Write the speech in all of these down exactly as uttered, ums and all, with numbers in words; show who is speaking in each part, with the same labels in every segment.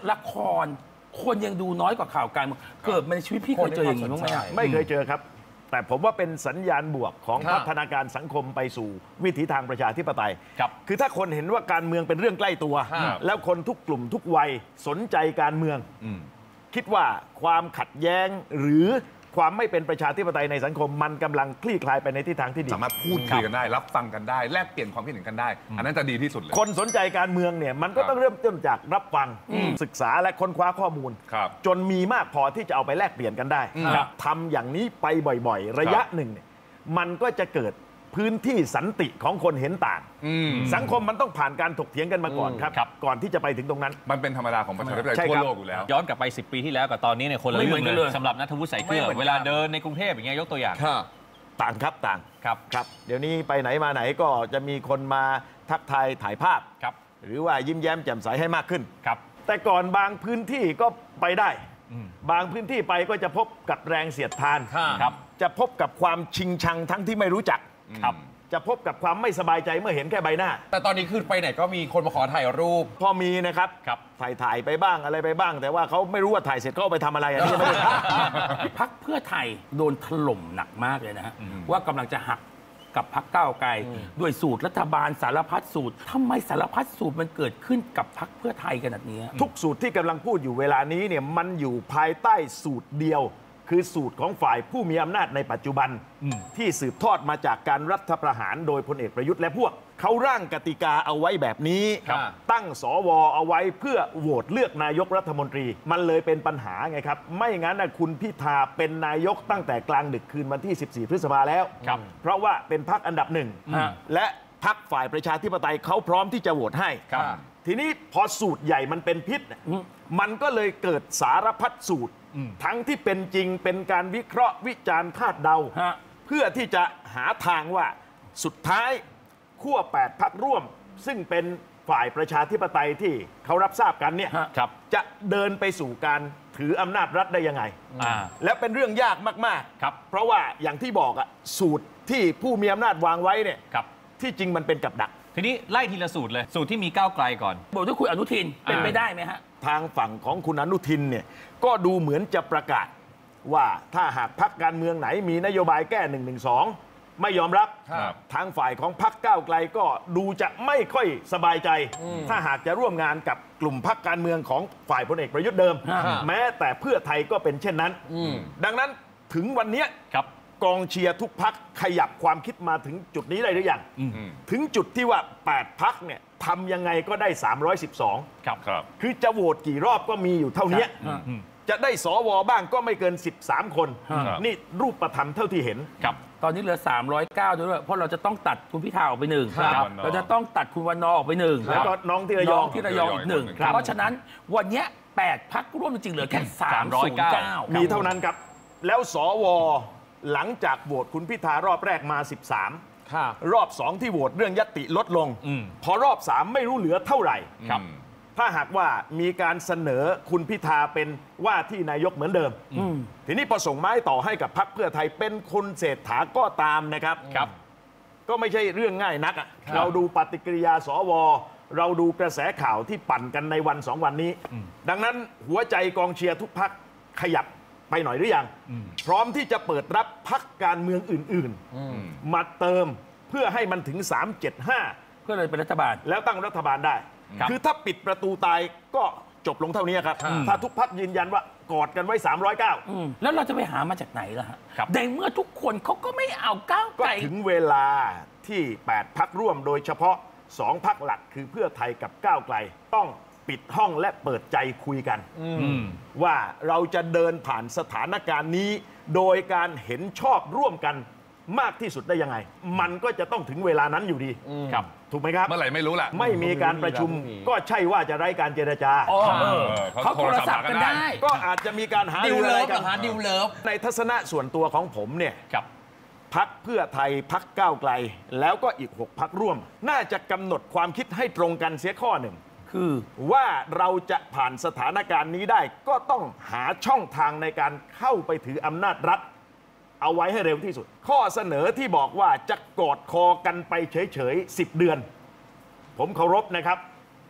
Speaker 1: ละครคนยังดูน้อยกว่าข่าวการเมืองเกิดในชีวิตพี่เคยเจออย่างนี้บ้างไหม
Speaker 2: ไม่เคยเจอครับแต่ผมว่าเป็นสัญญาณบวกของพัฒนาการสังคมไปสู่วิถีทางประชาธิปไตยคือถ้าคนเห็นว่าการเมืองเป็นเรื่องใกล้ตัวแล้วคนทุกกลุ่มทุกวัยสนใจการเมืองคิดว่าความขัดแย้งหรือความไม่เป็นประชาธิปไตยในสังคมมันกำลังคลี่คลายไปในทิศทางที่ดี
Speaker 3: สามารถพูดคุยกันได้รับฟังกันได้แลกเปลี่ยนความคิดเห็นกันได้อันนั้นจะดีที่สุดเลย
Speaker 2: คนสนใจการเมืองเนี่ยมันก็ต้องเริ่มต้นจากรับฟังศึกษาและค้นคว้าข้อมูลจนมีมากพอที่จะเอาไปแลกเปลี่ยนกันได้ทำอย่างนี้ไปบ่อยๆระยะหนึ่งเนี่ยมันก็จะเกิดพื้นที่สันติของคนเห็นต่างสังคมมันต้องผ่านการถกเถียงกันมาก่อนครับก่อนที่จะไปถึงตรงนั้น
Speaker 3: มันเป็นธรรมดาของประชาธิปไตยทั่วโลกอยู่แล้ว
Speaker 4: ย้อนกลับไปสิบปีที่แล้วกับตอนนี้เนี่ยคนละเรื่องเลยสำหรับณัฐวุฒิสายเกลือเวลาเดินในกรุงเทพอย่างเงี้ยยกตัวอย่าง
Speaker 2: ต่างครับต่าง
Speaker 4: ครับ
Speaker 2: ครับเดี๋ยวนี้ไปไหนมาไหนก็จะมีคนมาทักทายถ่ายภาพหรือว่ายิ้มแย้มแจ่มใสให้มากขึ้น
Speaker 4: ครับ
Speaker 2: แต่ก่อนบางพื้นที่ก็ไปได้บางพื้นที่ไปก็จะพบกับแรงเสียดทาน
Speaker 4: ครับ
Speaker 2: จะพบกับความชิงชังทั้งที่ไม่รู้จัก
Speaker 4: ครับ
Speaker 2: จะพบกับความไม่สบายใจเมื่อเห็นแค่ใบหน้า
Speaker 5: แต่ตอนนี้คือไปไหนก็มีคนมาขอถ่ายรูป
Speaker 2: พอมีนะครับถ่ายถ่ายไปบ้างอะไรไปบ้าง แต่ว่าเขาไม่รู้ว่าถ่ายเสร็จเขาเอาไปทำอะไรอันนี้ไม่ได้
Speaker 1: พรรคเพื่อไทยโดนถล่มหนักมากเลยนะฮะว่ากำลังจะหักกับพรรคก้าวไกลด้วยสูตรรัฐบาลสารพัดสูตรทำไมสารพัดสูตรมันเกิดขึ้นกับพรรคเพื่อไทยขนาดนี้
Speaker 2: ทุกสูตรที่กำลังพูดอยู่เวลานี้เนี่ยมันอยู่ภายใต้สูตรเดียวคือสูตรของฝ่ายผู้มีอำนาจในปัจจุบันที่สืบทอดมาจากการรัฐประหารโดยพลเอกประยุทธ์และพวกเขาร่างกติกาเอาไว้แบบนี้ตั้งสวเอาไว้เพื่อโหวตเลือกนายกรัฐมนตรีมันเลยเป็นปัญหาไงครับไม่งั้นนะคุณพิธาเป็นนายกตั้งแต่กลางดึกคืนวันที่สิบสี่พฤษภาแล้วเพราะว่าเป็นพรรคอันดับหนึ่งและพรรคฝ่ายประชาธิปไตยเขาพร้อมที่จะโหวตให้ทีนี้พอสูตรใหญ่มันเป็นพิษมันก็เลยเกิดสารพัดสูตรทั้งที่เป็นจริงเป็นการวิเคราะห์วิจารณ์คาดเดาเพื่อที่จะหาทางว่าสุดท้ายขั้วแปดพรรคร่วมซึ่งเป็นฝ่ายประชาธิปไตยที่เขารับทราบกันเนี่ยจะเดินไปสู่การถืออำนาจรัฐได้ยังไงและเป็นเรื่องยากมากๆเพราะว่าอย่างที่บอกอะสูตรที่ผู้มีอำนาจวางไว้เนี่ยที่จริงมันเป็นกับดัก
Speaker 4: ทีนี้ไล่ทีละสูตรเลยสูตรที่มีก้าวไกลก่อน
Speaker 1: บอกด้วยคุณอนุทินเป็นไปได้ไหมฮะ
Speaker 2: ทางฝั่งของคุณอนุทินเนี่ยก็ดูเหมือนจะประกาศว่าถ้าหากพรรคการเมืองไหนมีนโยบายแก้หนึ่งหนึ่งสองไม่ยอมรับทางฝ่ายของพรรคก้าวไกลก็ดูจะไม่ค่อยสบายใจถ้าหากจะร่วมงานกับกลุ่มพรรคการเมืองของฝ่ายพลเอกประยุทธ์เดิมแม้แต่เพื่อไทยก็เป็นเช่นนั้นดังนั้นถึงวันนี้กองเชียร์ทุกพรรคขยับความคิดมาถึงจุดนี้ได้หรือยังถึงจุดที่ว่าแปดพรรคเนี่ยทำยังไงก็ได้สามร้อยสิบสอง
Speaker 4: ครับ
Speaker 2: คือจะโหวตกี่รอบก็มีอยู่เท่านี้จะได้สวบ้างก็ไม่เกินสิบสามคนนี่รูปธรรมเท่าที่เห็น
Speaker 1: ครับตอนนี้เหลือสามร้อยเก้าด้วยเพราะเราจะต้องตัดคุณพิธาออกไปหนึ่งเราจะต้องตัดคุณวันนอออกไปหนึ่ง
Speaker 2: แล้วก็น้องที่ระยอง
Speaker 1: ที่ระยองอีกหนึ่งเพราะฉะนั้นวันนี้แปดพรรคร่วมจริงๆเหลือแค่สามร้อยเก้า
Speaker 2: มีเท่านั้นครับแล้วสวหลังจากโหวตคุณพิธารอบแรกมาสิบสามรอบสองที่โหวตเรื่องญัตติลดลงพอรอบสามไม่รู้เหลือเท่าไหร่ถ้าหากว่ามีการเสนอคุณพิธาเป็นว่าที่นายกเหมือนเดิมทีนี้พอส่งไม้ต่อให้กับพรรคเพื่อไทยเป็นคุณเศรษฐาก็ตามนะครับก็ไม่ใช่เรื่องง่ายนักเราดูปฏิกิริยาสวเราดูกระแสข่าวที่ปั่นกันในวันสองวันนี้ดังนั้นหัวใจกองเชียร์ทุกพรรคขยับไปหน่อยหรือยังพร้อมที่จะเปิดรับพรรคการเมืองอื่นๆมาเติมเพื่อให้มันถึงสามเจ็ดห้า
Speaker 1: เพื่อเลยเป็นรัฐบาล
Speaker 2: แล้วตั้งรัฐบาลได้คือถ้าปิดประตูตายก็จบลงเท่านี้ครับถ้าทุกพรรคยืนยันว่ากอดกันไว้สามร้อยเก้า
Speaker 1: แล้วเราจะไปหามาจากไหนล่ะฮะในเมื่อทุกคนเขาก็ไม่เอาก้าวไกล
Speaker 2: ก็ถึงเวลาที่แปดพรรคร่วมโดยเฉพาะสองพรรคหลักคือเพื่อไทยกับก้าวไกลต้องปิดห้องและเปิดใจคุยกันว่าเราจะเดินผ่านสถานการณ์นี้โดยการเห็นชอบร่วมกันมากที่สุดได้ยังไงมันก็จะต้องถึงเวลานั้นอยู่ดี
Speaker 4: ครับ
Speaker 2: ถูกไหมครับ
Speaker 3: เมื่อไหร่ไม่รู้แหละ
Speaker 2: ไม่มีการประชุมก็ใช่ว่าจะไร้การเจรจา
Speaker 1: เขาโทรศัพท์กันได้
Speaker 2: ก็อาจจะมีการหา
Speaker 5: ดิวเลิฟกันดิวเลิฟ
Speaker 2: ในทัศนะส่วนตัวของผมเนี่ยพรรคเพื่อไทยพรรคก้าวไกลแล้วก็อีกหกพรรคร่วมน่าจะกำหนดความคิดให้ตรงกันเสียข้อหนึ่งคือว่าเราจะผ่านสถานการณ์นี้ได้ก็ต้องหาช่องทางในการเข้าไปถืออำนาจรัฐเอาไว้ให้เร็วที่สุดข้อเสนอที่บอกว่าจะกอดคอกันไปเฉยๆสิบเดือนผมเคารพนะครับ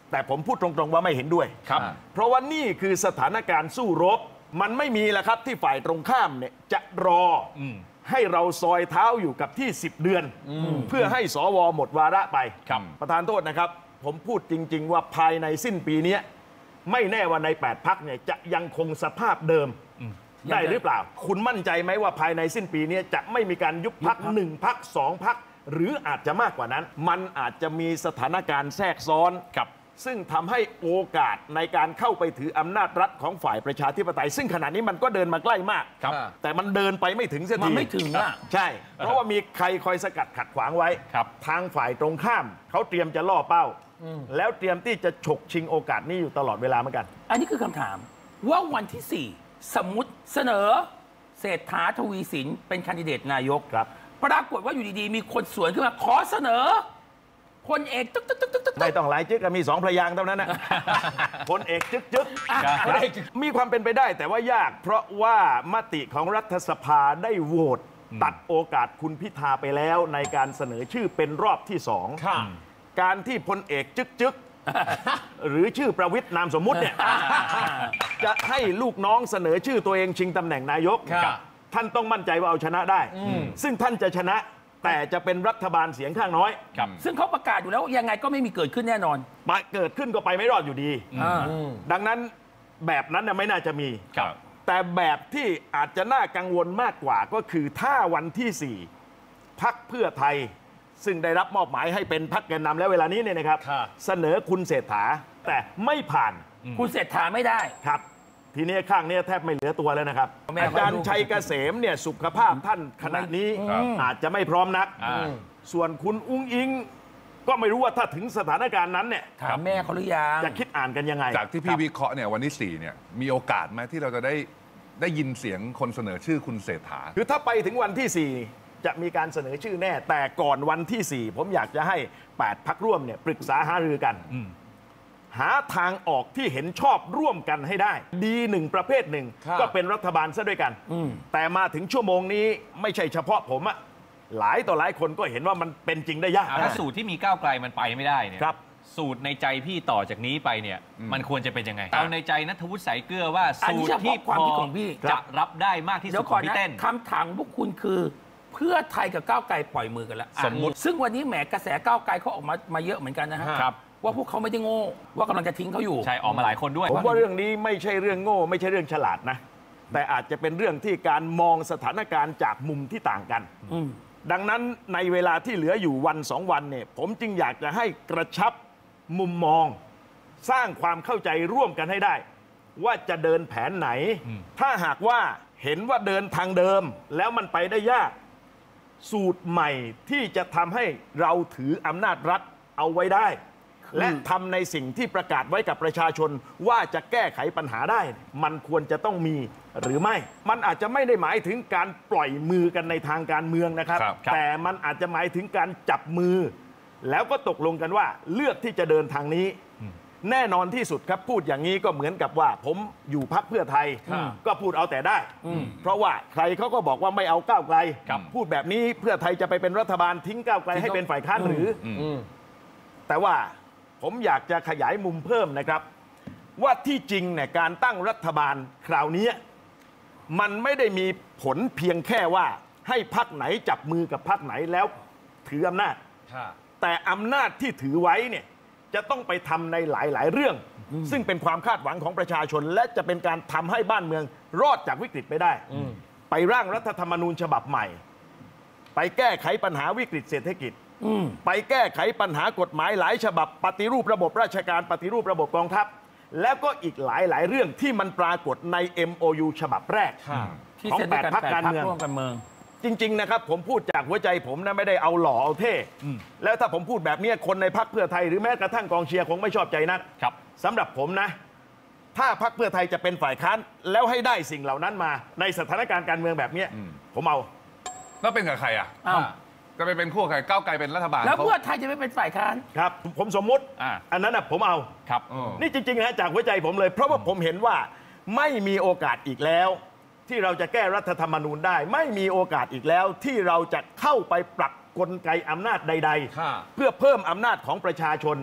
Speaker 2: แต่ผมพูดตรงๆว่าไม่เห็นด้วย
Speaker 4: ครับ
Speaker 2: เพราะว่านี่คือสถานการณ์สู้รบมันไม่มีแล้วครับที่ฝ่ายตรงข้ามเนี่ยจะรออ
Speaker 4: ม
Speaker 2: ให้เราซอยเท้าอยู่กับที่สิบเดือน เพื่อให้สวหมดวาระไป
Speaker 4: ครับ
Speaker 2: ประธานโทษนะครับ ผมพูดจริง ๆ ว่าภายในสิ้นปีนี้ไม่แน่ว่าในแปดพักเนี่ยจะยังคงสภาพเดิมได้หรือเปล่า คุณมั่นใจไหมว่าภายในสิ้นปีนี้จะไม่มีการยุบพักหนึ่งพักสองพักหรืออาจจะมากกว่านั้น มันอาจจะมีสถานการณ์แทรกซ้อน
Speaker 4: ครับ
Speaker 2: ซึ่งทำให้โอกาสในการเข้าไปถืออำนาจรัฐของฝ่ายประชาธิปไตย ซึ่งขณะนี้มันก็เดินมาใกล้มาก
Speaker 4: ครับ
Speaker 2: แต่มันเดินไปไม่ถึงเสียที
Speaker 1: มันไม่ถึงอ่ะ
Speaker 2: ใช่ เพราะว่ามีใครคอยสกัดขัดขวางไว้
Speaker 4: ครับ
Speaker 2: ทางฝ่ายตรงข้ามเขาเตรียมจะล่อเป้า แล้วเตรียมที่จะฉกชิงโอกาสนี้อยู่ตลอดเวลาเหมือนกัน
Speaker 1: อันนี้คือคำถามว่าวันที่สี่สมมติเสนอเศรษฐาทวีสินเป็นแคนดิเดตนายก
Speaker 2: ครับ
Speaker 1: ปรากฏว่าอยู่ดีๆ มีคนสวนขึ้นมาขอเสนอพลเอกตึ๊กตึ๊กตึ๊กตึ๊กตึ๊ก
Speaker 2: ไม่ต้องหลายจึกมีสองพระยางค์เท่านั้นนะ พลเอกจึกจึก
Speaker 1: อ่ะ
Speaker 2: มีความเป็นไปได้แต่ว่ายาก เพราะว่ามติของรัฐสภาได้โหวตตัดโอกาสคุณพิธาไปแล้วในการเสนอชื่อเป็นรอบที่สอง การที่พลเอกจึกจึก หรือชื่อประวิตรนามสมมุติเนี่ย จะให้ลูกน้องเสนอชื่อตัวเองชิงตำแหน่งนายก
Speaker 5: ครับ
Speaker 2: ท่านต้องมั่นใจว่าเอาชนะได้ ซึ่งท่านจะชนะแต่จะเป็นรัฐบาลเสียงข้างน้อย
Speaker 4: ครับ
Speaker 1: ซึ่งเขาประกาศอยู่แล้วยังไงก็ไม่มีเกิดขึ้นแน่นอน
Speaker 2: มาเกิดขึ้นก็ไปไม่รอดอยู่ดี
Speaker 1: อ่า
Speaker 2: ดังนั้นแบบนั้นน่ะไม่น่าจะมี
Speaker 4: ครับ
Speaker 2: แต่แบบที่อาจจะน่ากังวลมากกว่าก็คือถ้าวันที่สี่พักเพื่อไทย ซึ่งได้รับมอบหมายให้เป็นพักแกนนำแล้วเวลานี้เนี่ยนะครับ
Speaker 5: ครับ
Speaker 2: เสนอคุณเศรษฐาแต่ไม่ผ่าน
Speaker 1: คุณเศรษฐาไม่ได้
Speaker 2: ครับ ทีนี้ข้างเนี้ยแทบไม่เหลือตัวแล้วนะครับ
Speaker 1: แม่
Speaker 2: อาจารย์ชัยเกษมเนี่ยสุขภาพท่านขณะนี้
Speaker 4: ครับ
Speaker 2: อาจจะไม่พร้อมนัก
Speaker 4: อ่า
Speaker 2: ส่วนคุณอุ้งอิง ก็ไม่รู้ว่าถ้าถึงสถานการณ์นั้นเนี่ย
Speaker 1: ถามแม่เขาหรือยัง
Speaker 2: จะคิดอ่านกันยังไง
Speaker 3: จากที่พี่วิเคราะห์เนี่ยวันที่สี่เนี่ยมีโอกาสไหมที่เราจะได้ได้ยินเสียงคนเสนอชื่อคุณเศรษฐา
Speaker 2: คือถ้าไปถึงวันที่สี่จะมีการเสนอชื่อแน่ แต่ก่อนวันที่สี่ผมอยากจะให้แปดพักร่วมเนี่ยปรึกษาหารือกัน หาทางออกที่เห็นชอบร่วมกันให้ได้ ดีหนึ่งประเภทหนึ่ง
Speaker 5: ครับ
Speaker 2: ก็เป็นรัฐบาลซะด้วยกัน แต่มาถึงชั่วโมงนี้ไม่ใช่เฉพาะผมอะหลายต่อหลายคนก็เห็นว่ามันเป็นจริงได้ยาก
Speaker 4: อ่ะถ้าสูตรที่มีก้าวไกลมันไปไม่ได้เนี่ย
Speaker 2: ครับ
Speaker 4: สูตรในใจพี่ต่อจากนี้ไปเนี่ยมันควรจะเป็นยังไง เอาในใจนัทวุฒิสายเกลือว่า
Speaker 1: อัน
Speaker 4: สู
Speaker 1: นี้
Speaker 4: ตร
Speaker 1: เฉ
Speaker 4: ที่
Speaker 1: พาะความ
Speaker 4: พอ
Speaker 1: คิดของพี่
Speaker 4: จะรับได้มากที่
Speaker 1: เดี๋
Speaker 4: สุ
Speaker 1: ย
Speaker 4: ด
Speaker 1: ว
Speaker 4: ข
Speaker 1: ก่
Speaker 4: อ
Speaker 1: อน
Speaker 4: งพี่
Speaker 1: นะ
Speaker 4: เต้น
Speaker 1: คำถามพวกคุณคือ เพื่อไทยกับก้าวไกลปล่อยมือกันแล้ว
Speaker 4: สมมุติ
Speaker 1: ซึ่งวันนี้แหมกระแสก้าวไกลเขาออกมามาเยอะเหมือนกันนะฮะ
Speaker 4: ครับ
Speaker 1: ว่าพวกเขาไม่ได้โง่ว่ากำลังจะทิ้งเขาอยู่
Speaker 4: ใช่ออกมาหลายคนด้วย
Speaker 2: ผมว่าเรื่องนี้ไม่ใช่เรื่องโง่ ไม่ใช่เรื่องฉลาดนะ แต่อาจจะเป็นเรื่องที่การมองสถานการณ์จากมุมที่ต่างกัน
Speaker 1: อืม
Speaker 2: ดังนั้นในเวลาที่เหลืออยู่วันสองวันเนี่ยผมจึงอยากจะให้กระชับมุมมอง สร้างความเข้าใจร่วมกันให้ได้ ว่าจะเดินแผนไหน ถ้าหากว่าเห็นว่าเดินทางเดิม แล้วมันไปได้ยาก สูตรใหม่ที่จะทำให้เราถืออำนาจรัฐเอาไว้ได้ และทำในสิ่งที่ประกาศไว้กับประชาชนว่าจะแก้ไขปัญหาได้ มันควรจะต้องมีหรือไม่ มันอาจจะไม่ได้หมายถึงการปล่อยมือกันในทางการเมืองนะครับ
Speaker 3: ครับ
Speaker 2: แต่มันอาจจะหมายถึงการจับมือ แล้วก็ตกลงกันว่าเลือกที่จะเดินทางนี้ แน่นอนที่สุดครับพูดอย่างนี้ก็เหมือนกับว่า ผมอยู่พักเพื่อไทย ก็พูดเอาแต่ได้ เพราะว่าใครเขาก็บอกว่าไม่เอาก้าวไกล
Speaker 4: ครับ
Speaker 2: พูดแบบนี้เพื่อไทยจะไปเป็นรัฐบาลทิ้งก้าวไกลให้เป็นฝ่ายค้านหรืออแต่ว่าผมอยากจะขยายมุมเพิ่มนะครับ ว่าที่จริงเนี่ยการตั้งรัฐบาลคราวนี้มันไม่ได้มีผลเพียงแค่ว่าให้พักไหนจับมือกับพักไหนแล้วถืออำนาจ แต่อำนาจที่ถือไว้เนี่ยจะต้องไปทำในหลาย ๆ เรื่อง ซึ่งเป็นความคาดหวังของประชาชน และจะเป็นการทำให้บ้านเมืองรอดจากวิกฤตไปได้ ไปร่างรัฐธรรมนูญฉบับใหม่ ไปแก้ไขปัญหาวิกฤตเศรษฐกิจ ไปแก้ไขปัญหากฎหมายหลายฉบับปฏิรูประบบราชการปฏิรูประบบกองทัพ แล้วก็อีกหลาย ๆ เรื่องที่มันปรากฏใน เอ็ม โอ ยู ฉบับแรก
Speaker 1: ที่
Speaker 2: ของ
Speaker 1: เซ็น
Speaker 2: แป
Speaker 1: ด้วย
Speaker 2: ด
Speaker 1: กัน
Speaker 2: พรรค
Speaker 1: แปด
Speaker 2: การ
Speaker 1: พรรค
Speaker 2: เมือง
Speaker 1: ร่วมกันเมือง
Speaker 2: จริง ๆ นะครับ ผมพูดจากหัวใจผมนะไม่ได้เอาหล่อเอาเท่ แล้วถ้าผมพูดแบบนี้คนในพรรคเพื่อไทยหรือแม้กระทั่งกองเชียร์คงไม่ชอบใจนัก
Speaker 4: ครับ
Speaker 2: สำหรับผมนะ ถ้าพรรคเพื่อไทยจะเป็นฝ่ายค้านแล้วให้ได้สิ่งเหล่านั้นมาในสถานการณ์การเมืองแบบนี้ผมเอา
Speaker 3: แล้วเป็นกับใครอ่ะ
Speaker 1: อ้าว
Speaker 3: จะไปเป็นคู่กับใครก้าวไกลเป็นรัฐบาล
Speaker 1: แล้ว
Speaker 3: เขา
Speaker 1: เพื่อไทยจะไม่เป็นฝ่ายค้าน
Speaker 2: ครับ ผมสมมุติ
Speaker 4: อ่า
Speaker 2: อันนั้นนะผมเอา
Speaker 4: ครับ
Speaker 3: อ๋อ
Speaker 2: นี่จริงๆนะจากหัวใจผมเลย เพราะว่าผมเห็นว่าไม่มีโอกาสอีกแล้ว ที่เราจะแก้รัฐธรรมนูญได้ ไม่มีโอกาสอีกแล้วที่เราจะเข้าไปปรับกลไกอำนาจใด
Speaker 5: ค่ะ
Speaker 2: ๆ เพื่อเพิ่มอำนาจของประชาชน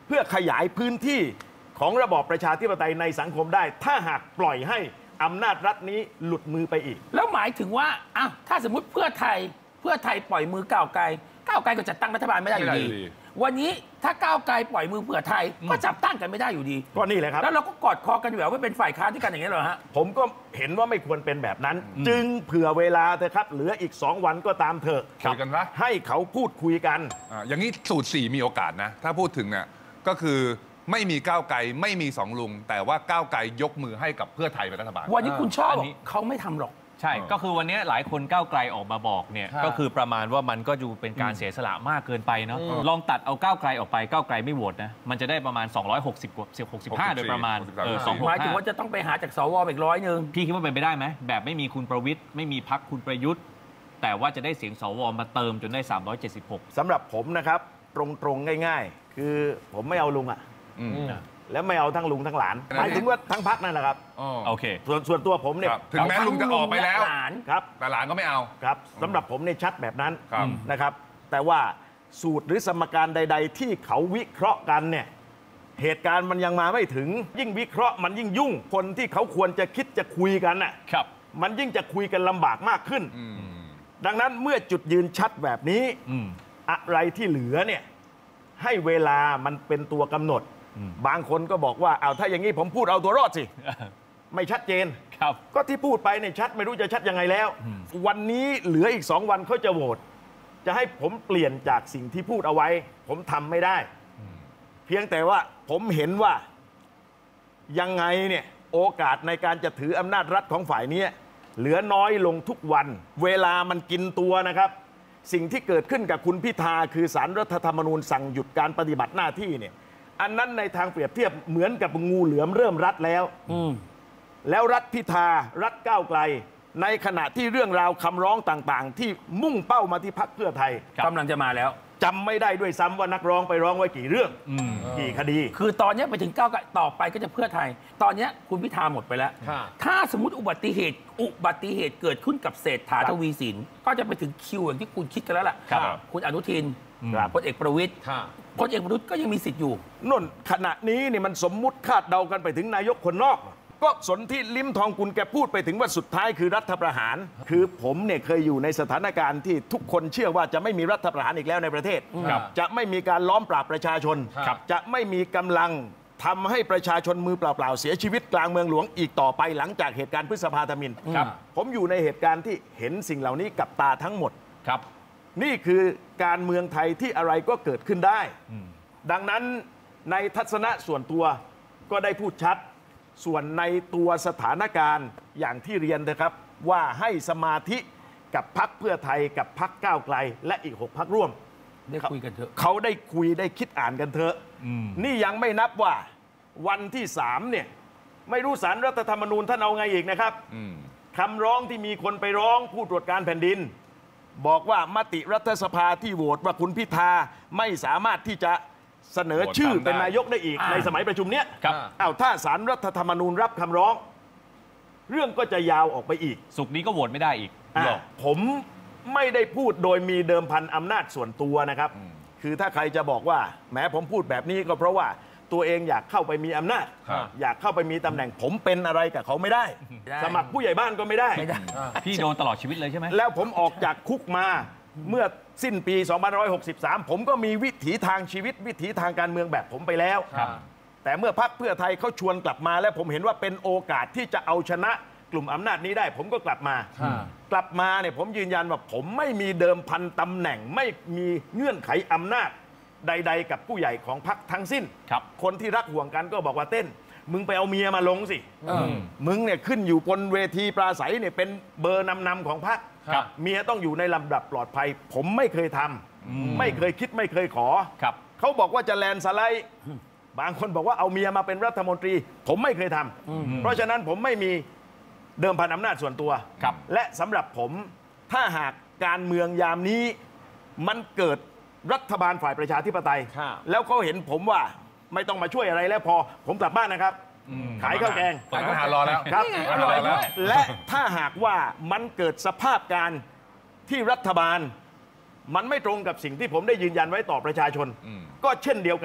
Speaker 2: พื่อขยายพื้นที่ของระบอบประชาธิปไตยในสังคมได้ถ้าหากปล่อยให้อำนาจรัฐนี้หลุดมือไปอีก
Speaker 1: แล้วหมายถึงว่าอ้าวถ้าสมมติเพื่อไทยเพื่อไทยปล่อยมือก้าวไกลก้าวไกลก็จัดตั้งรัฐบาลไม่ได้อยู่ดีวันนี้ถ้าก้าวไกลปล่อยมือเพื่อไทยก็จับตั้งกันไม่ได้อยู่ดี
Speaker 2: ก็นี่แหละครับ
Speaker 1: แล้วเราก็กอดคอกันอยู่แล้วว่าเป็นฝ่ายค้านด้วยกันอย่างนี้เหรอฮะ
Speaker 2: ผมก็เห็นว่าไม่ควรเป็นแบบนั้นจึงเผื่อเวลาเถอะครับเหลืออีกสองวันก็ตามเถอะ
Speaker 3: คุยกันวะ
Speaker 2: ให้เขาพูดคุยกัน
Speaker 3: อ่าอย่างนี้สูตรสี่มีโอกาสนะถ้าพูดถึงเนี่ยก็คือไม่มีก้าวไกลไม่มีสองลุงแต่ว่าก้าวไกลยกมือให้กับเพื่อไทยเป็นรัฐบาล
Speaker 1: วันนี้คุณชอบเขาไม่ทำหรอก
Speaker 4: ใช่ก็คือวันนี้หลายคนก้าวไกลออกมาบอกเนี่ยก็คือประมาณว่ามันก็ดูเป็นการเสียสละมากเกินไปเนาะลองตัดเอาก้าวไกลออกไปก้าวไกลไม่โหวตนะมันจะได้ประมาณสองร้อยหกสิบกว่าหกสิบห้าโดยประมาณ
Speaker 1: เออหมายถึงว่าจะต้องไปหาจากสวอีกร้อยนึง
Speaker 4: พี่คิดว่าเป็นไปได้ไหมแบบไม่มีคุณประวิตรไม่มีพรรคคุณประยุทธ์แต่ว่าจะได้เสียงสวมาเติมจนได้สามร้อยเจ็ดสิบหก
Speaker 2: สำหรับผมนะครับตรงๆง่ายๆคือผมไม่เอาลุงอ่ะแล้วไม่เอาทั้งลุงทั้งหลานหมายถึงว่าทั้งพรรคนั่นแหละครับ
Speaker 4: โอเค
Speaker 2: ส่วนส่วนตัวผมเนี่ย
Speaker 3: ถึงแม้ลุงจะออกไปแล้ว
Speaker 2: ครับ
Speaker 3: แต่หลานก็ไม่เอา
Speaker 2: ครับสำหรับผมเนี่ยชัดแบบนั้นนะครับแต่ว่าสูตรหรือสมการใดๆที่เขาวิเคราะห์กันเนี่ยเหตุการณ์มันยังมาไม่ถึงยิ่งวิเคราะห์มันยิ่งยุ่งคนที่เขาควรจะคิดจะคุยกันน่ะมันยิ่งจะคุยกันลำบากมากขึ้นดังนั้นเมื่อจุดยืนชัดแบบนี้อะไรที่เหลือเนี่ยให้เวลามันเป็นตัวกำหนดบางคนก็บอกว่าเอาถ้าอย่างนี้ผมพูดเอาตัวรอดสิไม่ชัดเจน
Speaker 4: ครับ
Speaker 2: ก็ที่พูดไปเนี่ยชัดไม่รู้จะชัดยังไงแล้ววันนี้เหลืออีกสองวันเขาจะโหวตจะให้ผมเปลี่ยนจากสิ่งที่พูดเอาไว้ผมทำไม่ได้เพียงแต่ว่าผมเห็นว่ายังไงเนี่ยโอกาสในการจะถืออำนาจรัฐของฝ่ายนี้เหลือน้อยลงทุกวันเวลามันกินตัวนะครับสิ่งที่เกิดขึ้นกับคุณพิธาคือศาลรัฐธรรมนูญสั่งหยุดการปฏิบัติหน้าที่เนี่ยอันนั้นในทางเปรียบเทียบเหมือนกับงูเหลือมเริ่มรัดแล้วแล้วรัฐพิธารัฐก้าวไกลในขณะที่เรื่องราวคำร้องต่างๆที่มุ่งเป้ามาที่พรรคเพื่อไทย
Speaker 1: กำลังจะมาแล้ว
Speaker 2: จำไม่ได้ด้วยซ้ำว่านักร้องไปร้องไว้กี่เรื่องกี่คดี
Speaker 1: คือตอนนี้ไปถึงก้าวไกลต่อไปก็จะเพื่อไทยตอนนี้คุณพิธาหมดไปแล้วถ้าสมมติอุบัติเหตุอุบัติเหตุเกิดขึ้นกับเศรษฐาทวีสินก็จะไปถึงคิวอย่างที่คุณคิดกันแล้วล่ะคุณอนุทินพลเอกประวิตรพลเอกประยุทธ์ก็ยังมีสิทธิ์อยู่
Speaker 2: นุ่นขณะนี้เนี่ยมันสมมุติคาดเดากันไปถึงนายกคนนอกก็สนที่ลิ้มทองกุลแกพูดไปถึงว่าสุดท้ายคือรัฐประหารคือผมเนี่ยเคยอยู่ในสถานการณ์ที่ทุกคนเชื่อว่าจะไม่มีรัฐประหารอีกแล้วในประเทศจะไม่มีการล้อมปราบประชาชนจะไม่มีกำลังทำให้ประชาชนมือเปล่าๆเสียชีวิตกลางเมืองหลวงอีกต่อไปหลังจากเหตุการณ์พฤษภาธมิฬผมอยู่ในเหตุการณ์ที่เห็นสิ่งเหล่านี้กับตาทั้งหมด
Speaker 4: ครับ
Speaker 2: นี่คือการเมืองไทยที่อะไรก็เกิดขึ้นได้ดังนั้นในทัศนะส่วนตัวก็ได้พูดชัดส่วนในตัวสถานการณ์อย่างที่เรียนนะครับว่าให้สมาธิกับพรรคเพื่อไทยกับพรรคก้าวไกลและอีกหกพรรคร่วม
Speaker 1: ได้คุยกันเถอะ
Speaker 2: เขาได้คุยได้คิดอ่านกันเถอะนี่ยังไม่นับว่าวันที่สามเนี่ยไม่รู้ศาลรัฐธรรมนูญท่านเอาไงอีกนะครับคำร้องที่มีคนไปร้องผู้ตรวจการแผ่นดินบอกว่ามติรัฐสภาที่โหวตว่าคุณพิธาไม่สามารถที่จะเสนอชื่อเป็นนายกได้อีกในสมัยประชุมเนี้ยอ้าวถ้าศาลรัฐธรรมนูญรับคำร้องเรื่องก็จะยาวออกไปอีก
Speaker 4: สุกนี้ก็โหวตไม่ได้อีก
Speaker 2: ผมไม่ได้พูดโดยมีเดิมพันอำนาจส่วนตัวนะครับคือถ้าใครจะบอกว่าแม้ผมพูดแบบนี้ก็เพราะว่าตัวเองอยากเข้าไปมีอำนาจอยากเข้าไปมีตำแหน่งผมเป็นอะไรกับเขาไม่ได้สมัครผู้ใหญ่บ้านก็ไม่ได้
Speaker 4: พี่โดนตลอดชีวิตเลยใช่ไหม
Speaker 2: แล้วผมออกจากคุกมาเมื่อสิ้นปีสองพันห้าร้อยหกสิบสามผมก็มีวิถีทางชีวิตวิถีทางการเมืองแบบผมไปแล้วแต่เมื่อพรรคเพื่อไทยเขาชวนกลับมาแล้วผมเห็นว่าเป็นโอกาสที่จะเอาชนะกลุ่มอำนาจนี้ได้ผมก็กลับมากลับมาเนี่ยผมยืนยันว่าผมไม่มีเดิมพันตำแหน่งไม่มีเงื่อนไขอำนาจใดๆกับผู้ใหญ่ของพรรคทั้งสิ้นคนที่รักห่วงกันก็บอกว่าเต้นมึงไปเอาเมียมาลงสิมึงเนี่ยขึ้นอยู่บนเวทีปราศัยเนี่ยเป็นเบอร์นำนำของพรรคเมียต้องอยู่ในลำดับปลอดภัยผมไม่เคยทำไม่เคยคิดไม่เคยขอเขาบอกว่าจะแลนสไลด์บางคนบอกว่าเอาเมียมาเป็นรัฐมนตรีผมไม่เคยทำเพราะฉะนั้นผมไม่มีเดิมพันอำนาจส่วนตัวและสำหรับผมถ้าหากการเมืองยามนี้มันเกิดรัฐบาลฝ่ายประชาธิปไตยแล้วเขาเห็นผมว่าไม่ต้องมาช่วยอะไรแล้วพอผมกลับบ้านนะครับขายข้าวแกง
Speaker 3: ขายอาหารรอแล้ว
Speaker 2: ครับและถ้าหากว่ามันเกิดสภาพการที่รัฐบาลมันไม่ตรงกับสิ่งที่ผมได้ยืนยันไว้ต่อประชาชนก็เช่นเดียวกัน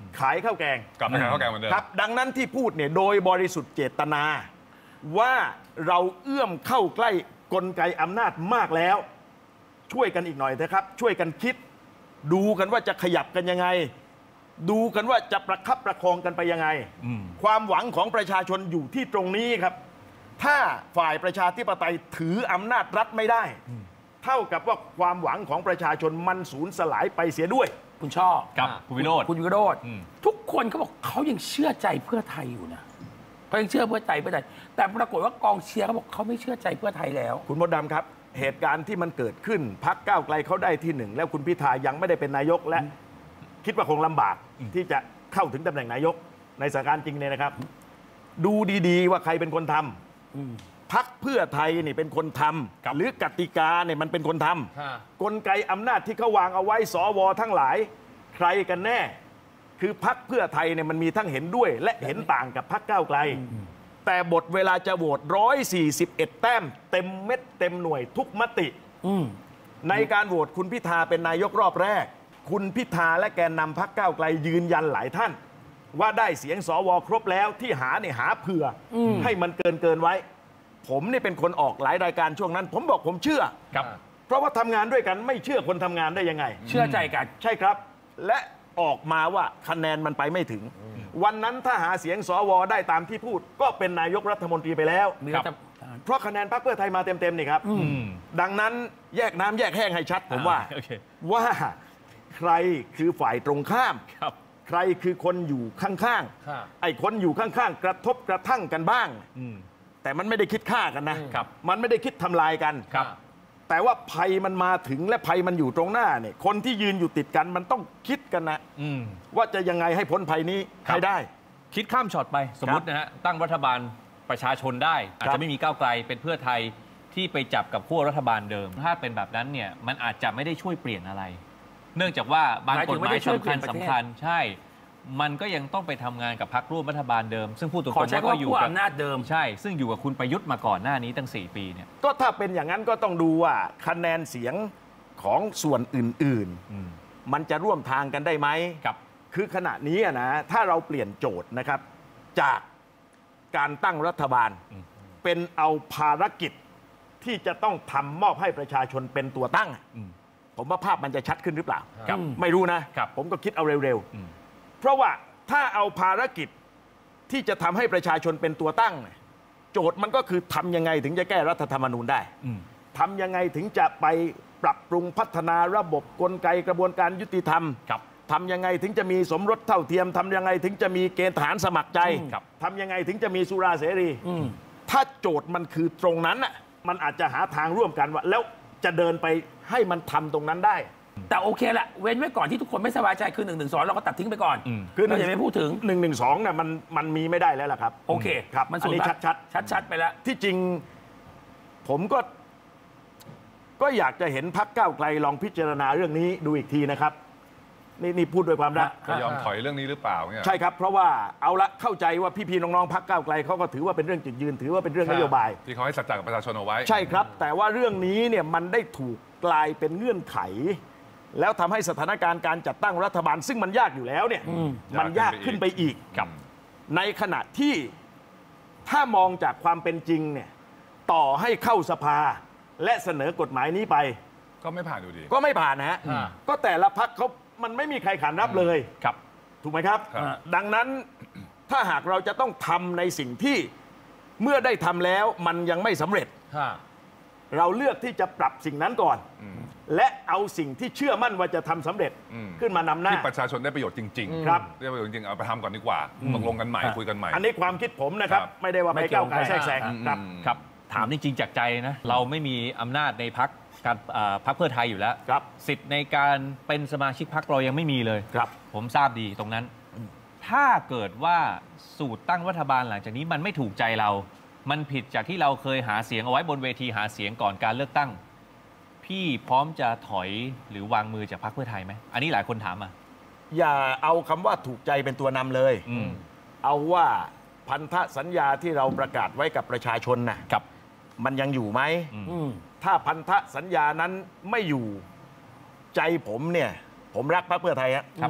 Speaker 2: ขายข้าวแกง
Speaker 3: กลับไปขายข้าวแกงเหมือนเดิม
Speaker 2: ครับดังนั้นที่พูดเนี่ยโดยบริสุทธิ์เจตนาว่าเราเอื้อมเข้าใกล้กลไกอำนาจมากแล้ว ช่วยกันอีกหน่อยนะครับ ช่วยกันคิด ดูกันว่าจะขยับกันยังไง ดูกันว่าจะประคับประคองกันไปยังไง ความหวังของประชาชนอยู่ที่ตรงนี้ครับ ถ้าฝ่ายประชาธิปไตยถืออำนาจรัฐไม่ได้ เท่ากับว่าความหวังของประชาชนมันสูญสลายไปเสียด้วย
Speaker 1: คุณชอบ
Speaker 4: กับคุณวิโรจน์
Speaker 1: คุณวิโรจน์
Speaker 4: อืม
Speaker 1: ทุกคนเขาบอกเขายังเชื่อใจเพื่อไทยอยู่นะเขายังเชื่อเพื่อไทยเพื่อไทยแต่ปรากฏว่ากองเชียร์เขาบอกเขาไม่เชื่อใจเพื่อไทยแล้ว
Speaker 2: คุณมดดำครับ เหตุการณ์ที่มันเกิดขึ้นพักก้าวไกลเขาได้ที่หนึ่งแล้วคุณพิธายังไม่ได้เป็นนายกและคิดว่าคงลำบากที่จะเข้าถึงตำแหน่งนายกในสถานการณ์จริงเนี่ยนะครับ ดูดีๆว่าใครเป็นคนทำพักเพื่อไทยนี่เป็นคนทำหรือกติกาเนี่ยมันเป็นคนทำกลไกอำนาจที่เขาวางเอาไว้สวทั้งหลายใครกันแน่ คือพักเพื่อไทยเนี่ยมันมีทั้งเห็นด้วย และเห็นต่างกับพักก้าวไกล แต่บทเวลาจะโหวตหนึ่งร้อยสี่สิบเอ็ดแต้มเต็มเม็ดเต็มหน่วยทุกมติในการโหวตคุณพิธาเป็นนายกรอบแรก คุณพิธาและแกนนำพักก้าวไกลยืนยันหลายท่าน ว่าได้เสียงสวครบแล้วที่หาเนี่ยหาเผื่ออให้มันเกินเกินไว้ ผมนี่เป็นคนออกหลายรายการช่วงนั้น ผมบอกผมเชื่อ
Speaker 4: ครับ
Speaker 2: เพราะว่าทำงานด้วยกันไม่เชื่อคนทำงานได้ยังไง
Speaker 1: เชื่อใจกัน
Speaker 2: ใช่ครับ และออกมาว่าคะแนนมันไปไม่ถึง วันนั้นถ้าหาเสียงสวได้ตามที่พูด ก็เป็นนายกรัฐมนตรีไปแล้ว
Speaker 1: มี
Speaker 4: ครั
Speaker 1: รับ ฐบาล
Speaker 2: เพราะคะแนนพรรคเพื่อไทยมาเต็มๆนี่ครับ ดังนั้นแยกน้ำแยกแห้งให้ชัดผมว่า
Speaker 4: โอเค
Speaker 2: ว่าใครคือฝ่ายตรงข้าม
Speaker 4: ครับ
Speaker 2: ใครคือคนอยู่ข้าง
Speaker 5: ครับ
Speaker 2: ๆไอ้คนอยู่ข้างๆ กระทบกระทั่งกันบ้าง
Speaker 4: อืม
Speaker 2: แต่มันไม่ได้คิดฆ่ากันนะ
Speaker 4: ครับ
Speaker 2: มันไม่ได้คิดทำลายกัน
Speaker 4: ครับ
Speaker 2: แต่ว่าภัยมันมาถึงและภัยมันอยู่ตรงหน้าเนี่ยคนที่ยืนอยู่ติดกันมันต้องคิดกันนะ
Speaker 4: อืม
Speaker 2: ว่าจะยังไงให้พ้นภัยนี้
Speaker 4: ครับ
Speaker 2: ให้ได้
Speaker 4: คิดข้ามช็อตไปสมมตินะฮะตั้งรัฐบาลประชาชนได้ อาจจะไม่มีก้าวไกลเป็นเพื่อไทยที่ไปจับกับขั้วรัฐบาลเดิม ถ้าเป็นแบบนั้นเนี่ยมันอาจจะไม่ได้ช่วยเปลี่ยนอะไร เนื่องจากว่าบาง
Speaker 1: หมาย
Speaker 4: ก
Speaker 1: ถึ
Speaker 4: ฎ
Speaker 1: ง
Speaker 4: ห
Speaker 1: ไม่
Speaker 4: มาย
Speaker 1: ได้ช่วย
Speaker 4: สำ
Speaker 1: เปลี่
Speaker 4: คั
Speaker 1: ย
Speaker 4: ญ
Speaker 1: นประเทศ
Speaker 4: สำคัญใช่ มันก็ยังต้องไปทำงานกับพรรคร่วมรัฐบาลเดิม ซึ่งพูดตรง
Speaker 1: ขอ
Speaker 4: ๆ
Speaker 1: ใช้
Speaker 4: ว่า
Speaker 1: คำ
Speaker 4: ก็
Speaker 1: ว่า
Speaker 4: อยู่
Speaker 1: ผู้
Speaker 4: กับ
Speaker 1: อำนาจเดิม
Speaker 4: ใช่ ซึ่งอยู่กับคุณประยุทธ์มาก่อนหน้านี้ตั้งสี่ปีเนี่ย
Speaker 2: ก็ถ้าเป็นอย่างนั้นก็ต้องดูว่าคะแนนเสียงของส่วนอื่น
Speaker 4: อืม
Speaker 2: ๆ มันจะร่วมทางกันได้ไหม
Speaker 4: ครับ
Speaker 2: คือขณะนี้อะนะถ้าเราเปลี่ยนโจทย์นะครับ จากการตั้งรัฐบาล เป็นเอาภารกิจที่จะต้องทำมอบให้ประชาชนเป็นตัวตั้ง
Speaker 4: อืม
Speaker 2: ผมว่าภาพมันจะชัดขึ้นหรือเปล่า
Speaker 4: ครับ
Speaker 2: ไม่รู้นะ
Speaker 4: ครับ
Speaker 2: ผมก็คิดเอาเร็ว
Speaker 4: อืม
Speaker 2: ๆ เพราะว่าถ้าเอาภารกิจที่จะทำให้ประชาชนเป็นตัวตั้งเนี่ยโจทย์มันก็คือทำยังไงถึงจะแก้รัฐธรรมนูญได้
Speaker 4: อืม
Speaker 2: ทำยังไงถึงจะไปปรับปรุงพัฒนาระบบกลไกกระบวนการยุติธรรม
Speaker 4: ครับ
Speaker 2: ทำยังไงถึงจะมีสมรสเท่าเทียมทำยังไงถึงจะมีเกณฑ์ทหารสมัครใจ
Speaker 4: ครับ
Speaker 2: ทำยังไงถึงจะมีสุราเสรี
Speaker 1: อืม
Speaker 2: ถ้าโจทย์มันคือตรงนั้นน่ะมันอาจจะหาทางร่วมกันว่า แล้วจะเดินไปให้มันทำตรงนั้นได้
Speaker 1: แต่โอเคละเว้นไว้ก่อนที่ทุกคนไม่สบายใจคือหนึ่งหนึ่งสองเราก็ตัดทิ้งไปก่อน
Speaker 4: อืม
Speaker 2: คือ
Speaker 1: เราอย่าไปพูดถึง
Speaker 2: หนึ่งหนึ่งสองเนี่ยมันมันมีไม่ได้แล้วล่ะครับ
Speaker 1: โอเค
Speaker 2: ครับ
Speaker 1: มัน
Speaker 2: อันนี้
Speaker 1: สูญ
Speaker 2: ชัดชัด
Speaker 1: ชัดชัดๆไปแล้ว
Speaker 2: ที่จริงผมก็ ก็อยากจะเห็นพักก้าวไกลลองพิจารณาเรื่องนี้ดูอีกทีนะครับ นี่นี่พูดด้วยความรัก
Speaker 3: จะยอมถอยเรื่องนี้หรือเปล่าเนี่ย
Speaker 2: ใช่ครับ เพราะว่าเอาละเข้าใจว่าพี่ๆน้องๆพักก้าวไกลเขาก็ถือว่าเป็นเรื่องจุดยืน ถือว่าเป็นเรื่องนโยบาย
Speaker 3: ที่เขาให้สัจจะกับประชาชนเอาไว้
Speaker 2: ใช่ครับ แต่ว่าเรื่องนี้เนี่ยมันได้ถูกกลายเป็นเงื่อนไข แล้วทำให้สถานการณ์การจัดตั้งรัฐบาล ซึ่งมันยากอยู่แล้วเนี่ยมันยากขึ้นไปอีก
Speaker 3: ครับ
Speaker 2: ในขณะที่ถ้ามองจากความเป็นจริงเนี่ยต่อให้เข้าสภา และเสนอกฎหมายนี้ไป
Speaker 3: ก็ไม่ผ่านอยู่ดี
Speaker 2: ก็ไม่ผ่านนะฮะ
Speaker 5: อ่า
Speaker 2: ก็แต่ละพักเขามันไม่มีใครขานรับเลย
Speaker 4: ครับ
Speaker 2: ถูกไหมครับ
Speaker 3: ครับ
Speaker 2: ดังนั้นถ้าหากเราจะต้องทำในสิ่งที่เมื่อได้ทำแล้วมันยังไม่สำเร็จ
Speaker 5: ฮะ
Speaker 2: เราเลือกที่จะปรับสิ่งนั้นก่อน และเอาสิ่งที่เชื่อมั่นว่าจะทำสำเร็จ
Speaker 3: อืม
Speaker 2: ขึ้นมานำหน้า
Speaker 3: ที่ประชาชนได้ประโยชน์จริงๆ
Speaker 2: ครับ
Speaker 3: ได้ประโยชน์จริงๆเอาไปทำก่อนดีกว่าตกลงกันใหม่คุยกันใหม่
Speaker 2: อันนี้ความคิดผมนะครับ
Speaker 3: ครับ
Speaker 2: ไม่ได้ว่าไป
Speaker 1: ไม่เกี่ยว
Speaker 2: ก้าวไก่แทรกแซง
Speaker 3: อืม
Speaker 2: ครับ
Speaker 3: อืม
Speaker 4: ครับ ถามจริงๆจากใจนะ เราไม่มีอำนาจในพักการอ่าพรรคเพื่อไทยอยู่แล้ว
Speaker 2: ครับ
Speaker 4: สิทธิ์ในการเป็นสมาชิกพรรคเรายังไม่มีเลย
Speaker 2: ครับ
Speaker 4: ผมทราบดีตรงนั้น ถ้าเกิดว่าสูตรตั้งรัฐบาลหลังจากนี้มันไม่ถูกใจเรา มันผิดจากที่เราเคยหาเสียงเอาไว้บนเวทีหาเสียงก่อนการเลือกตั้ง พี่พร้อมจะถอยหรือวางมือจากพรรคเพื่อไทยไหมอันนี้หลายคนถามมา
Speaker 2: อย่าเอาคำว่าถูกใจเป็นตัวนำเลย
Speaker 4: อืม
Speaker 2: เอาว่าพันธสัญญาที่เราประกาศไว้กับประชาชนน่ะ
Speaker 4: ครับ
Speaker 2: มันยังอยู่ไหม
Speaker 4: อืม
Speaker 1: อืม
Speaker 2: ถ้าพันธสัญญานั้นไม่อยู่ใจผมเนี่ย ผมรักพรรคเพื่อไทยฮะ
Speaker 4: ครับครับ
Speaker 2: จ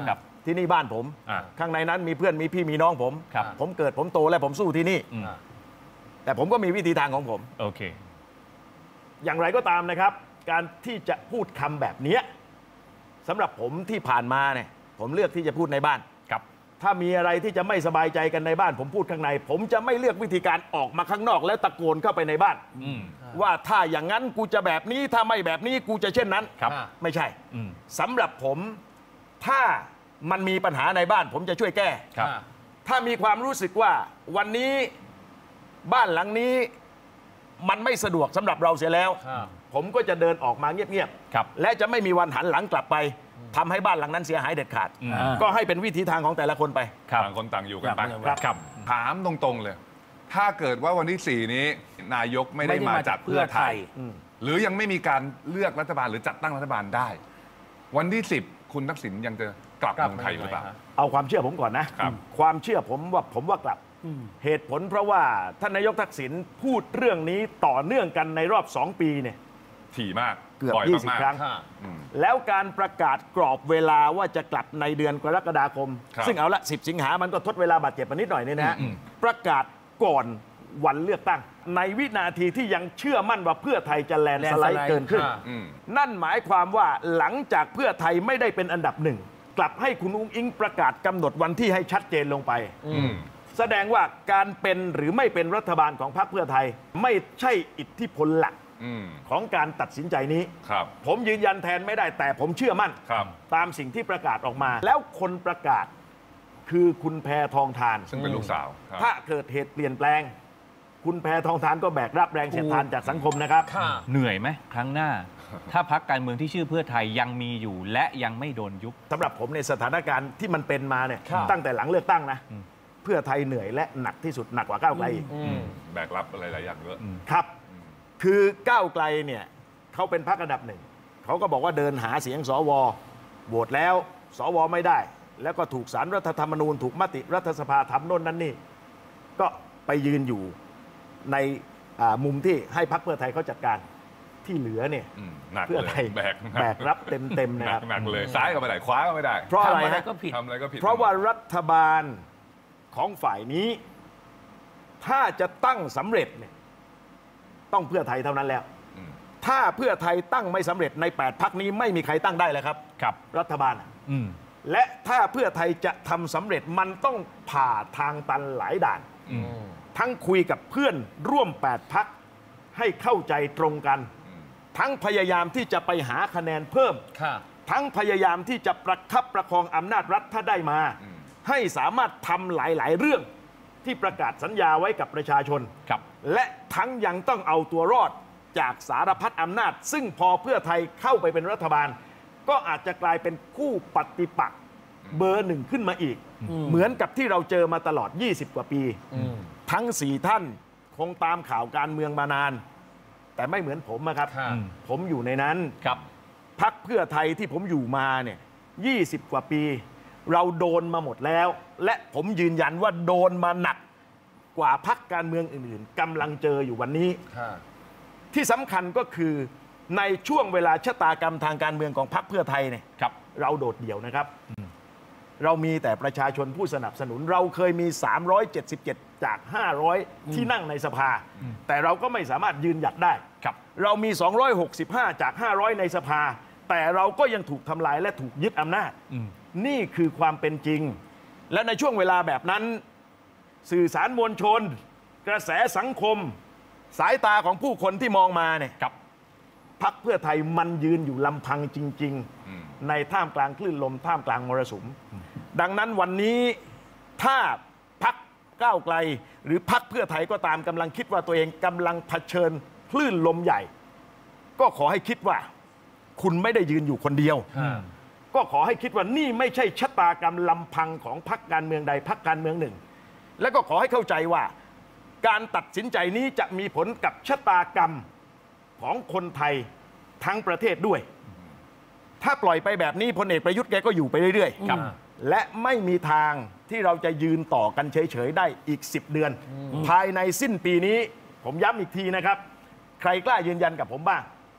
Speaker 2: ที่นี่บ้านผม
Speaker 4: อ่า
Speaker 2: ข้างในนั้นมีเพื่อนมีพี่มีน้องผม
Speaker 4: ครับ
Speaker 2: ผมเกิดผมโตและผมสู้ที่นี่
Speaker 4: อืม
Speaker 2: แต่ผมก็มีวิธีทางของผม
Speaker 4: โอเค
Speaker 2: อย่างไรก็ตามนะครับ การที่จะพูดคำแบบเนี้ยสำหรับผมที่ผ่านมาเนี่ยผมเลือกที่จะพูดในบ้าน
Speaker 4: ครับ
Speaker 2: ถ้ามีอะไรที่จะไม่สบายใจกันในบ้าน ผมพูดข้างใน ผมจะไม่เลือกวิธีการออกมาข้างนอก แล้วตะโกนเข้าไปในบ้าน
Speaker 4: อืม
Speaker 2: ว่าถ้าอย่างนั้นกูจะแบบนี้ถ้าไม่แบบนี้กูจะเช่นนั้น
Speaker 4: ครับ
Speaker 2: ไม่ใช่
Speaker 4: อืม
Speaker 2: สำหรับผมถ้ามันมีปัญหาในบ้าน ผมจะช่วยแก้
Speaker 4: ครับ
Speaker 2: ถ้ามีความรู้สึกว่าวันนี้บ้านหลังนี้มันไม่สะดวกสำหรับเราเสียแล้ว
Speaker 5: ครับ
Speaker 2: ผมก็จะเดินออกมาเงียบ
Speaker 4: ครับ
Speaker 2: ๆและจะไม่มีวันหันหลังกลับไปทำให้บ้านหลังนั้นเสียหายเด็ดขาด
Speaker 4: อืม
Speaker 2: ก็ให้เป็นวิธีทางของแต่ละคนไป
Speaker 4: ครับ
Speaker 3: ต่างคนต่างอยู่กันไป
Speaker 1: ครับ
Speaker 2: ครับ
Speaker 3: ถามตรงๆเลย ถ้าเกิดว่าวันที่สี่นี้นายกไม่ได้
Speaker 1: ไม่ได้
Speaker 3: มา
Speaker 1: มา
Speaker 3: จั
Speaker 1: จา
Speaker 3: ด
Speaker 1: ก
Speaker 3: เพื่อไทย
Speaker 1: เพื่อไทย
Speaker 3: หรือยังไม่มีการเลือกรัฐบาลหรือจัดตั้งรัฐบาลได้ วันที่สิบคุณทักษิณยังจะกลับ
Speaker 5: กลับ
Speaker 3: เมืองไทยหรือเปล่า
Speaker 5: มายังไงฮะ
Speaker 2: เอาความเชื่อผมก่อนนะครับ ความเชื่อผมว่าผมว่ากลับ เหตุผลเพราะว่าท่านนายกทักษิณพูดเรื่องนี้ต่อเนื่องกันในรอบสองปีเนี่ย
Speaker 3: ถี่มาก
Speaker 2: เกือบ
Speaker 3: บ่อย
Speaker 2: ยี่สิบ
Speaker 3: มาก
Speaker 2: ครั้ง
Speaker 5: ค่ะ
Speaker 3: ๆอืม
Speaker 2: แล้วการประกาศกรอบเวลาว่าจะกลับในเดือนกรกฎาคม
Speaker 3: ครับ
Speaker 2: ซึ่งเอาละสิบสิงหามันก็ทดเวลาบาดเจ็บมานิดหน่อยเนี่ยนะฮะ
Speaker 3: อืม
Speaker 2: ประกาศก่อนวันเลือกตั้ง ในวินาทีที่ยังเชื่อมั่นว่าเพื่อไทยจะแลนด์สไลด์เกินครึ่ง
Speaker 5: ค่ะ
Speaker 3: อืม
Speaker 2: นั่นหมายความว่าหลังจากเพื่อไทยไม่ได้เป็นอันดับหนึ่งกลับให้คุณอุ้งอิงประกาศกำหนดวันที่ให้ชัดเจนลงไป
Speaker 3: อืม
Speaker 2: แสดงว่าการเป็นหรือไม่เป็นรัฐบาลของพรรคเพื่อไทย ไม่ใช่อิทธิพลหลัก
Speaker 3: อืม
Speaker 2: ของการตัดสินใจนี้
Speaker 3: ครับ
Speaker 2: ผมยืนยันแทนไม่ได้แต่ผมเชื่อมั่น
Speaker 3: ครับ
Speaker 2: ตามสิ่งที่ประกาศออกมา แล้วคนประกาศคือคุณแพทองทาน
Speaker 3: ซึ่งเป็นลูกสาวครับ
Speaker 2: ถ้าเกิดเหตุเปลี่ยนแปลง คุณแพทองทานก็แบกรับแรงเสียดทานจากสังคมนะครับ
Speaker 5: ค่ะ
Speaker 4: เหนื่อยไหมครั้งหน้า ถ้าพักการเมืองที่ชื่อเพื่อไทยยังมีอยู่และยังไม่โดนยุบ
Speaker 2: สำหรับผมในสถานการณ์ที่มันเป็นมาเนี่ย
Speaker 5: ครับ
Speaker 2: ตั้งแต่หลังเลือกตั้งนะ
Speaker 4: อืม
Speaker 2: เพื่อไทยเหนื่อยและหนักที่สุดหนักกว่าก้าวไกลอีก
Speaker 5: อืม
Speaker 3: แบกรับอะไรหลายอย่างเยอะ
Speaker 2: ครับ คือก้าวไกลเนี่ยเขาเป็นพรรคอันดับหนึ่งเขาก็บอกว่าเดินหาเสียงสวโหวตแล้วสวไม่ได้ แล้วก็ถูกสารรัฐธรรมนูญถูกมติรัฐสภาทำโน่นนั่นนี่ก็ไปยืนอยู่ในอ่ามุมที่ให้พรรคเพื่อไทยเขาจัดการที่เหลือเนี่ย
Speaker 3: อืมหนัก
Speaker 2: เพื่อ
Speaker 3: เลย
Speaker 2: ไทย
Speaker 3: แบก
Speaker 2: แบกรับเต็มๆนะครับ
Speaker 3: หนักๆเลย ซ้ายก็ไม่ได้ ขวาก็ไม่ได้
Speaker 2: เพราะอะไร
Speaker 1: ทำอะไร
Speaker 2: ฮะ
Speaker 1: ก็ผิด
Speaker 3: ทำอะไรก็ผิด
Speaker 2: เพราะว่ารัฐบาลของฝ่ายนี้ ถ้าจะตั้งสำเร็จเนี่ยต้องเพื่อไทยเท่านั้นแล้ว
Speaker 3: อืม
Speaker 2: ถ้าเพื่อไทยตั้งไม่สำเร็จในแปดพักนี้ไม่มีใครตั้งได้แล้วครับ
Speaker 4: ครับ
Speaker 2: รัฐบาลอะ
Speaker 4: อืม
Speaker 2: และถ้าเพื่อไทยจะทำสำเร็จมันต้องผ่าทางตันหลายด่าน
Speaker 3: อืม
Speaker 2: ทั้งคุยกับเพื่อนร่วมแปดพักให้เข้าใจตรงกัน
Speaker 3: อืม
Speaker 2: ทั้งพยายามที่จะไปหาคะแนนเพิ่ม
Speaker 5: ค่ะ
Speaker 2: ทั้งพยายามที่จะประคับประคองอำนาจรัฐถ้าได้มา
Speaker 3: อืม
Speaker 2: ให้สามารถทำหลาย ๆ เรื่องที่ประกาศสัญญาไว้กับประชาชน
Speaker 4: ครับ
Speaker 2: และทั้งยังต้องเอาตัวรอดจากสารพัดอำนาจ ซึ่งพอเพื่อไทยเข้าไปเป็นรัฐบาล ก็อาจจะกลายเป็นคู่ปฏิปักษ์เบอร์หนึ่งขึ้นมาอีก เหมือนกับที่เราเจอมาตลอด ยี่สิบ กว่าปี
Speaker 5: อืม
Speaker 2: ทั้งสี่ท่านคงตามข่าวการเมืองมานาน แต่ไม่เหมือนผมนะครับ
Speaker 5: ค่ะ
Speaker 2: ผมอยู่ในนั้น
Speaker 4: ครับ
Speaker 2: พักเพื่อไทยที่ผมอยู่มาเนี่ยยี่สิบกว่าปี เราโดนมาหมดแล้ว และผมยืนยันว่าโดนมาหนักกว่าพักการเมืองอื่นๆกำลังเจออยู่วันนี้
Speaker 5: ค่ะ
Speaker 2: ที่สำคัญก็คือในช่วงเวลาชะตากรรมทางการเมืองของพรรคเพื่อไทยเนี่ย
Speaker 4: ครับ
Speaker 2: เราโดดเดี่ยวนะครับ เรามีแต่ประชาชนผู้สนับสนุน เราเคยมี สามร้อยเจ็ดสิบเจ็ด จาก ห้าร้อย ที่นั่งในสภา แต่เราก็ไม่สามารถยืนหยัดได้
Speaker 4: ครับ
Speaker 2: เรามี สองร้อยหกสิบห้า จาก ห้าร้อย ในสภา แต่เราก็ยังถูกทำลายและถูกยึดอำนาจ
Speaker 4: อืม
Speaker 2: นี่คือความเป็นจริง และในช่วงเวลาแบบนั้น สื่อสารมวลชน กระแสสังคม สายตาของผู้คนที่มองมาเนี่ย
Speaker 4: ครับ
Speaker 2: พรรคเพื่อไทยมันยืนอยู่ลำพังจริง
Speaker 3: อืม
Speaker 2: ๆ ในท่ามกลางคลื่นลม ท่ามกลางมรสุม ดังนั้นวันนี้ถ้าพรรคก้าวไกล หรือพรรคเพื่อไทยก็ตามกำลังคิดว่าตัวเองกำลังเผชิญคลื่นลมใหญ่ ก็ขอให้คิดว่า คุณไม่ได้ยืนอยู่คนเดียว
Speaker 5: ค่ะ
Speaker 2: ก็ขอให้คิดว่านี่ไม่ใช่ชะตากรรมลำพังของพรรคการเมืองใดพรรคการเมืองหนึ่ง และก็ขอให้เข้าใจว่า การตัดสินใจนี้จะมีผลกับชะตากรรมของคนไทยทั้งประเทศด้วย ถ้าปล่อยไปแบบนี้พลเอกประยุทธ์แกก็อยู่ไปเรื่อยๆ
Speaker 4: ครับ
Speaker 2: และไม่มีทางที่เราจะยืนต่อกันเฉยๆได้อีก สิบ เดือน ภายในสิ้นปีนี้ ผมย้ำอีกทีนะครับ ใครกล้ายืนยันกับผมบ้าง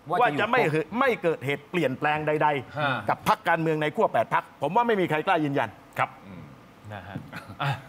Speaker 2: ว่าจะไม่ไม่เกิดเหตุเปลี่ยนแปลงใด ๆ กับพรรคการเมืองในขั้วแปดพรรคผมว่าไม่มีใครกล้ายืนยัน
Speaker 1: ครับ
Speaker 4: นะฮะอ่ะ